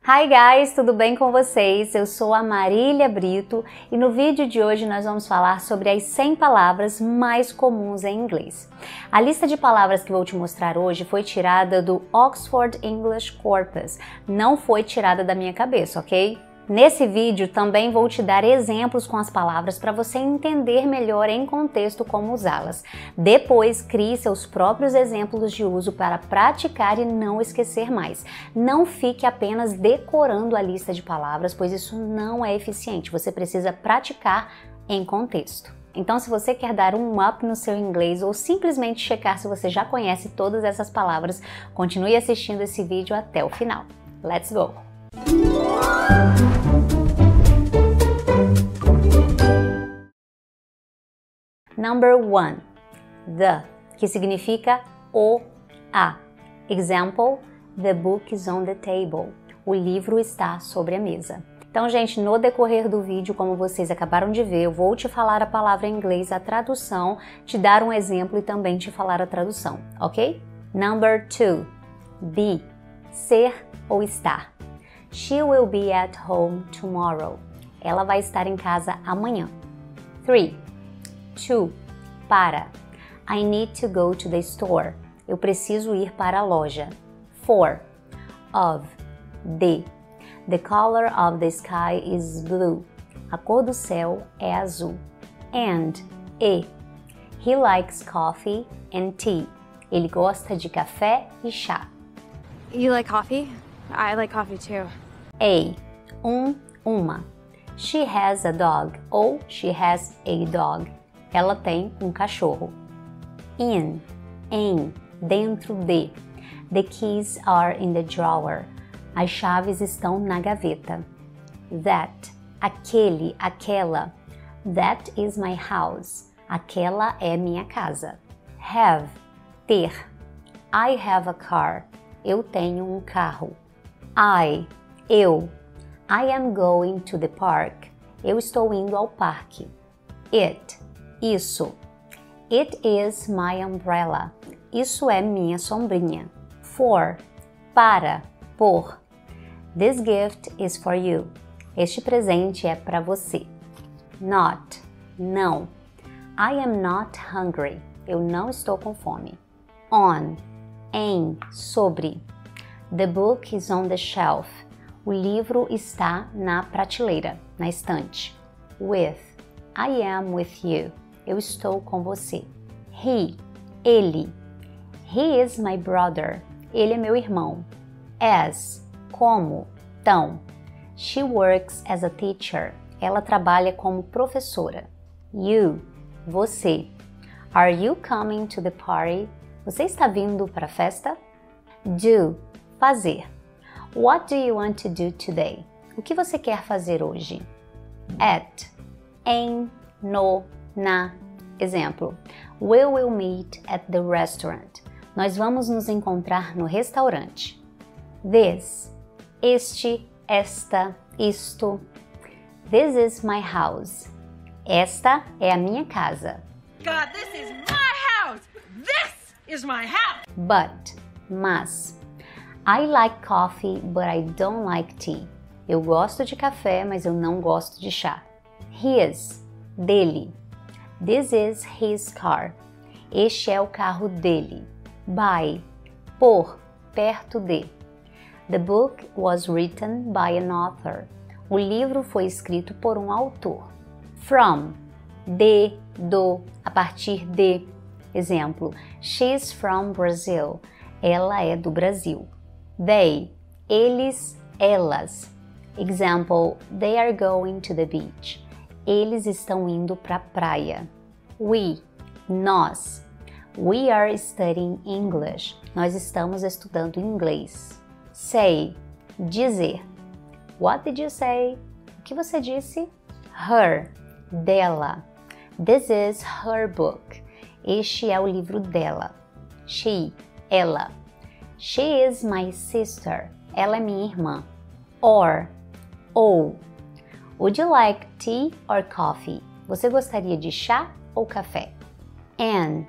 Hi guys, tudo bem com vocês? Eu sou a Marília Brito e no vídeo de hoje nós vamos falar sobre as 100 palavras mais comuns em inglês. A lista de palavras que vou te mostrar hoje foi tirada do Oxford English Corpus, não foi tirada da minha cabeça, ok? Nesse vídeo também vou te dar exemplos com as palavras para você entender melhor em contexto como usá-las. Depois, crie seus próprios exemplos de uso para praticar e não esquecer mais. Não fique apenas decorando a lista de palavras, pois isso não é eficiente. Você precisa praticar em contexto. Então, se você quer dar um up no seu inglês ou simplesmente checar se você já conhece todas essas palavras, continue assistindo esse vídeo até o final. Let's go! Number 1. The, que significa o, a. Example, the book is on the table. O livro está sobre a mesa. Então, gente, no decorrer do vídeo, como vocês acabaram de ver, eu vou te falar a palavra em inglês, a tradução, te dar um exemplo e também te falar a tradução, ok? Number 2. Be, ser ou estar. She will be at home tomorrow. Ela vai estar em casa amanhã. 3. To, para. I need to go to the store. Eu preciso ir para a loja. 4. Of, de. The color of the sky is blue. A cor do céu é azul. And, e. He likes coffee and tea. Ele gosta de café e chá. You like coffee? I like coffee too. A. Uma. She has a dog ou she has a dog. Ela tem um cachorro. In, em, dentro de. The keys are in the drawer. As chaves estão na gaveta. That, aquele, aquela. That is my house. Aquela é minha casa. Have, ter. I have a car. Eu tenho um carro. Eu. I am going to the park. Eu estou indo ao parque. It, isso. It is my umbrella. Isso é minha sombrinha. For, para, por. This gift is for you. Este presente é para você. Not, não. I am not hungry. Eu não estou com fome. On, em, sobre. The book is on the shelf. O livro está na prateleira, na estante. With, I am with you. Eu estou com você. He, ele. He is my brother. Ele é meu irmão. As, como, tão. She works as a teacher. Ela trabalha como professora. You, você. Are you coming to the party? Você está vindo para a festa? Do, fazer. What do you want to do today? O que você quer fazer hoje? At, em, no, na. Exemplo, we will meet at the restaurant. Nós vamos nos encontrar no restaurante. This, este, esta, isto. This is my house. Esta é a minha casa. God, this is my house! This is my house! But, mas. I like coffee, but I don't like tea. Eu gosto de café, mas eu não gosto de chá. His, dele. This is his car. Este é o carro dele. By, por, perto de. The book was written by an author. O livro foi escrito por um autor. From, de, do, a partir de. Exemplo, she's from Brazil. Ela é do Brasil. They, eles, elas. Example, they are going to the beach. Eles estão indo para a praia. We, nós. We are studying English. Nós estamos estudando inglês. Say, dizer. What did you say? O que você disse? Her, dela. This is her book. Este é o livro dela. She, ela. She is my sister. Ela é minha irmã. Or, ou. Would you like tea or coffee? Você gostaria de chá ou café? An,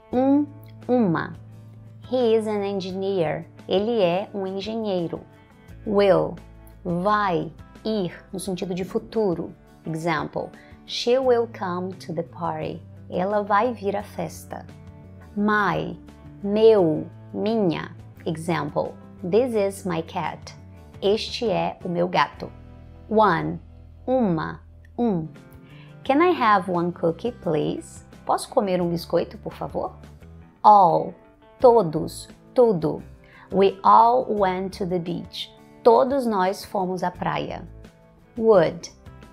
uma. He is an engineer. Ele é um engenheiro. Will, vai, ir, no sentido de futuro. Example, she will come to the party. Ela vai vir à festa. My, meu, minha. Example, this is my cat. Este é o meu gato. One, uma, um. Can I have one cookie, please? Posso comer um biscoito, por favor? All, todos, tudo. We all went to the beach. Todos nós fomos à praia. Would,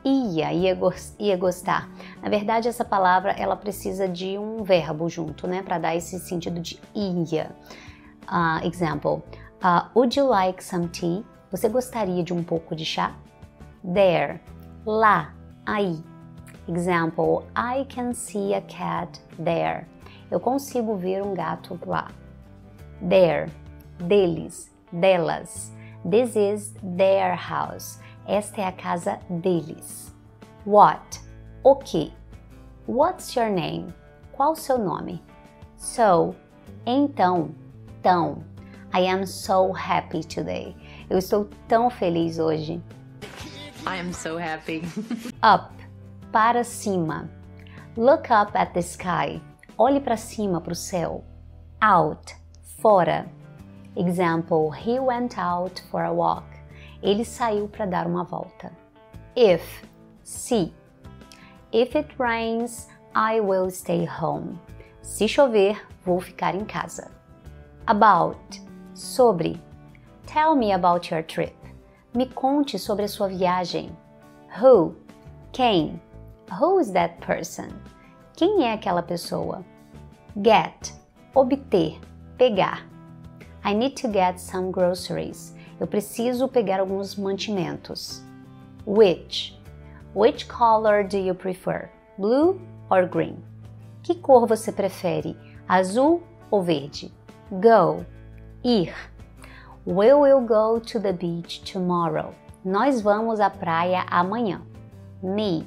ia gostar. Na verdade, essa palavra ela precisa de um verbo junto, né? Para dar esse sentido de ia. Example, would you like some tea? Você gostaria de um pouco de chá? There, lá, aí. Example, I can see a cat there. Eu consigo ver um gato lá. There, deles, delas. This is their house. Esta é a casa deles. What, o que? What's your name? Qual o seu nome? So, então, tão. I am so happy today. Eu estou tão feliz hoje. I am so happy. Up, para cima. Look up at the sky. Olhe para cima, para o céu. Out, fora. Example, he went out for a walk. Ele saiu para dar uma volta. If, se. If it rains, I will stay home. Se chover, vou ficar em casa. About, sobre. Tell me about your trip. Me conte sobre a sua viagem. Who, quem. Who is that person? Quem é aquela pessoa? Get, obter, pegar. I need to get some groceries. Eu preciso pegar alguns mantimentos. Which color do you prefer? Blue or green? Que cor você prefere? Azul ou verde? Go, ir. We will go to the beach tomorrow. Nós vamos à praia amanhã. Me.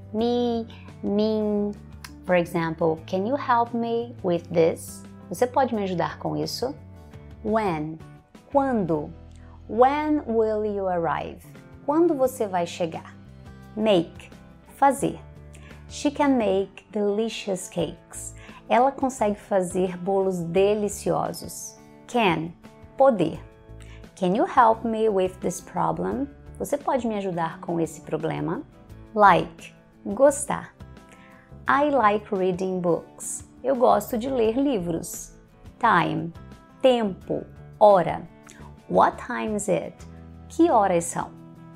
For example, can you help me with this? Você pode me ajudar com isso? When, quando. When will you arrive? Quando você vai chegar? Make, fazer. She can make delicious cakes. Ela consegue fazer bolos deliciosos. Can, poder. Can you help me with this problem? Você pode me ajudar com esse problema? Like, gostar. I like reading books. Eu gosto de ler livros. Time, tempo, hora. What time is it? Que horas são?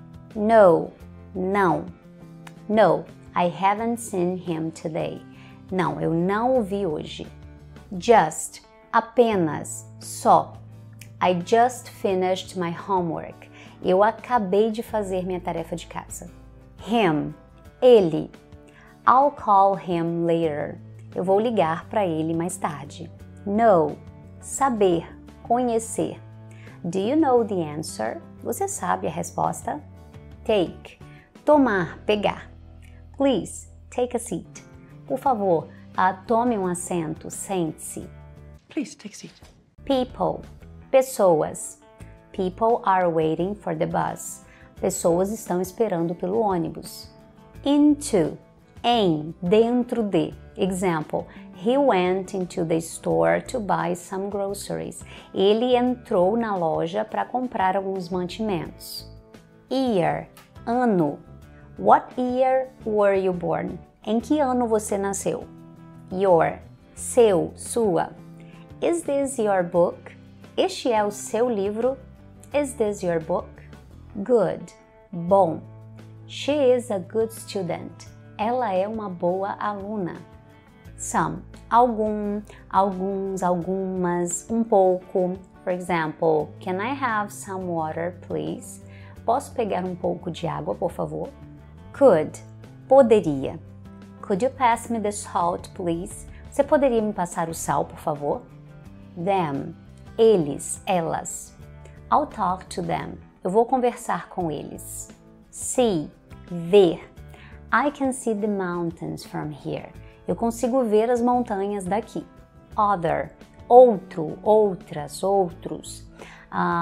No, não. No, I haven't seen him today. Não, eu não o vi hoje. Just, apenas, só. I just finished my homework. Eu acabei de fazer minha tarefa de casa. Him, ele. I'll call him later. Eu vou ligar para ele mais tarde. Know, saber, conhecer. Do you know the answer? Você sabe a resposta? Take, tomar, pegar. Please, take a seat. Por favor, tome um assento, sente-se. Please take a seat. People, pessoas. People are waiting for the bus. Pessoas estão esperando pelo ônibus. Into, em, dentro de. Example, he went into the store to buy some groceries. Ele entrou na loja para comprar alguns mantimentos. Year, ano. What year were you born? Em que ano você nasceu? Your, seu, sua. Is this your book? Este é o seu livro? Is this your book? Good, bom. She is a good student. Ela é uma boa aluna. Some, algum, alguns, algumas, um pouco. For example, can I have some water, please? Posso pegar um pouco de água, por favor? Could, poderia. Could you pass me the salt, please? Você poderia me passar o sal, por favor? Them, eles, elas. I'll talk to them. Eu vou conversar com eles. See, ver. I can see the mountains from here. Eu consigo ver as montanhas daqui. Other, outro, outras, outros.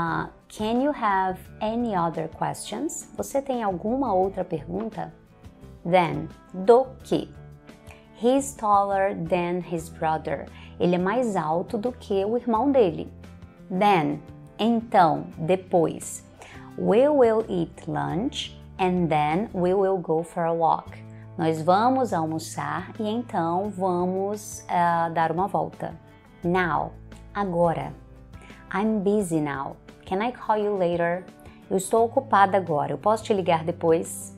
Can you have any other questions? Você tem alguma outra pergunta? Then, do que. He's taller than his brother. Ele é mais alto do que o irmão dele. Then, então, depois. We will eat lunch and then we will go for a walk. Nós vamos almoçar e então vamos dar uma volta. Now, agora. I'm busy now. Can I call you later? Eu estou ocupada agora. Eu posso te ligar depois?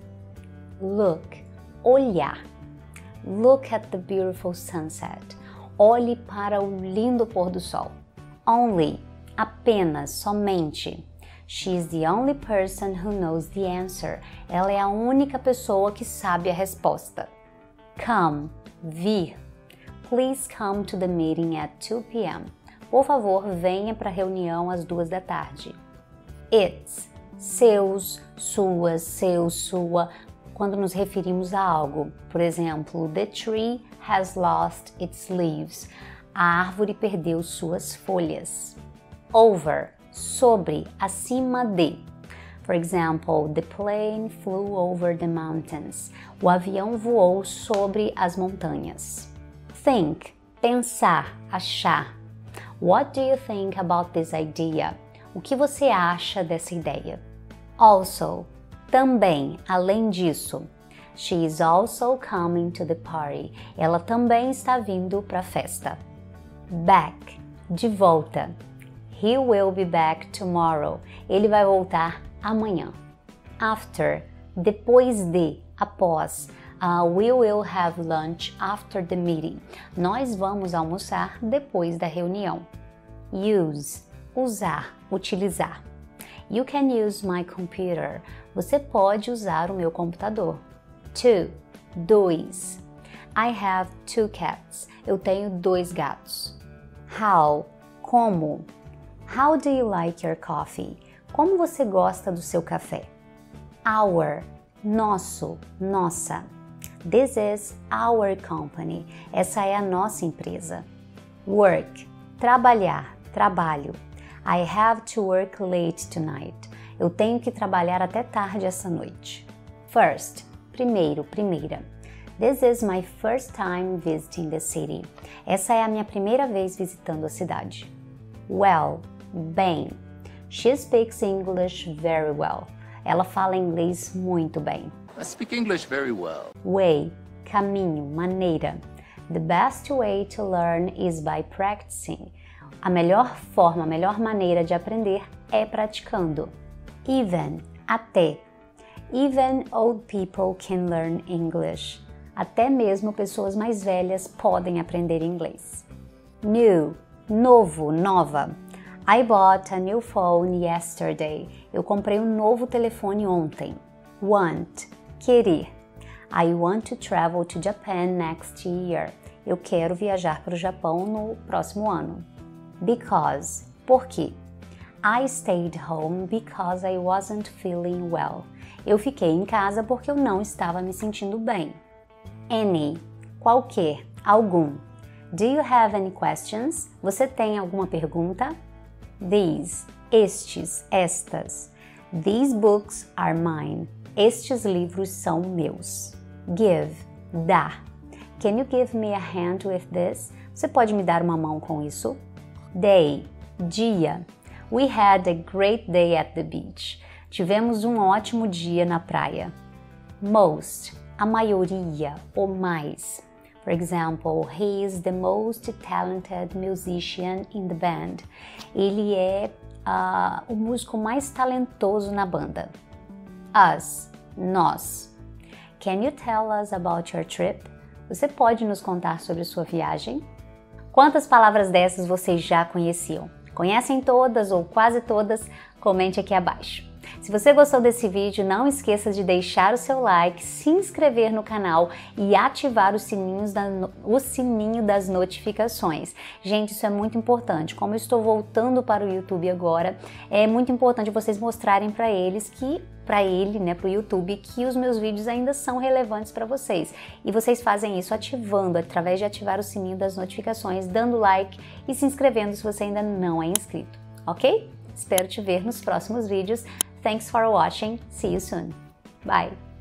Look, olhar. Look at the beautiful sunset. Olhe para o lindo pôr do sol. Only, apenas, somente. She is the only person who knows the answer. Ela é a única pessoa que sabe a resposta. Come, vir. Please come to the meeting at 2 p.m. Por favor, venha para a reunião às 2 da tarde. It's, seus, suas, seu, sua, quando nos referimos a algo. Por exemplo, the tree has lost its leaves. A árvore perdeu suas folhas. Over, sobre, acima de. For example, the plane flew over the mountains. O avião voou sobre as montanhas. Think, pensar, achar. What do you think about this idea? O que você acha dessa ideia? Also, também, além disso. She is also coming to the party. Ela também está vindo para a festa. Back, de volta. He will be back tomorrow. Ele vai voltar amanhã. After, depois de, após. We will have lunch after the meeting. Nós vamos almoçar depois da reunião. Use, usar, utilizar. You can use my computer. Você pode usar o meu computador. Two, dois. I have 2 cats. Eu tenho 2 gatos. How, como. How do you like your coffee? Como você gosta do seu café? Our, nosso, nossa. This is our company. Essa é a nossa empresa. Work, trabalhar, trabalho. I have to work late tonight. Eu tenho que trabalhar até tarde essa noite. First, primeiro, primeira. This is my first time visiting the city. Essa é a minha primeira vez visitando a cidade. Well, bem. She speaks English very well. Ela fala inglês muito bem. I speak English very well. Way, caminho, maneira. The best way to learn is by practicing. A melhor forma, a melhor maneira de aprender é praticando. Even, até. Even old people can learn English. Até mesmo pessoas mais velhas podem aprender inglês. New, novo, nova. I bought a new phone yesterday. Eu comprei um novo telefone ontem. Want, querer. I want to travel to Japan next year. Eu quero viajar para o Japão no próximo ano. Because, por quê? I stayed home because I wasn't feeling well. Eu fiquei em casa porque eu não estava me sentindo bem. Any, qualquer, algum. Do you have any questions? Você tem alguma pergunta? These, estes, estas. These books are mine. Estes livros são meus. Give, dar. Can you give me a hand with this? Você pode me dar uma mão com isso? Day, dia. We had a great day at the beach. Tivemos um ótimo dia na praia. Most, a maioria, ou mais. For example, he is the most talented musician in the band. Ele é o músico mais talentoso na banda. Us, nós. Can you tell us about your trip? Você pode nos contar sobre sua viagem? Quantas palavras dessas vocês já conheciam? Conhecem todas ou quase todas? Comente aqui abaixo. Se você gostou desse vídeo, não esqueça de deixar o seu like, se inscrever no canal e ativar o sininho das notificações. Gente, isso é muito importante. Como eu estou voltando para o YouTube agora, é muito importante vocês mostrarem para eles que para o YouTube, que os meus vídeos ainda são relevantes para vocês. E vocês fazem isso através de ativar o sininho das notificações, dando like e se inscrevendo se você ainda não é inscrito, ok? Espero te ver nos próximos vídeos. Thanks for watching. See you soon. Bye!